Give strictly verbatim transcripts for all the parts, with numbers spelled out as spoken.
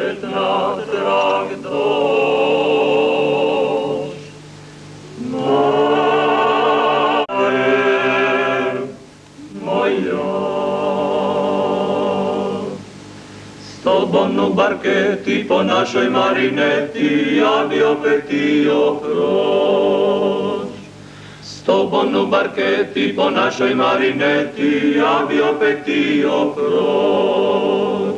na trag dość. Mare, moja, z tobą no barkety po naszej marinety, aby opekti okroć. Z tobą no barkety po naszej marinety, aby opekti okroć.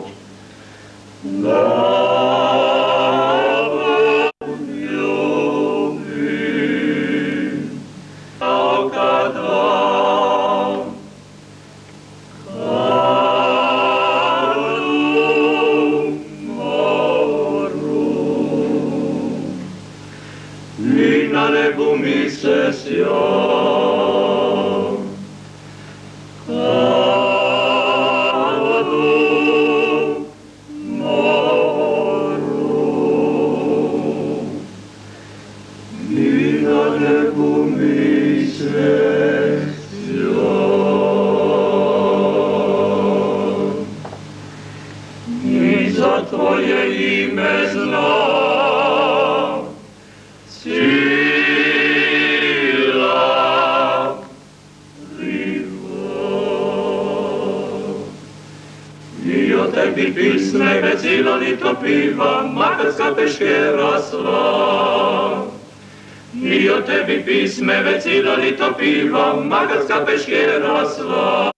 Na nebu mi se sja. Kadu moru, mi na nebu mi se sja. I za tvoje ime znam, io tebi pisme vezilo li topiva, makarska peškera sva. Io tebi pisme vezilo li topiva, makarska peškera sva.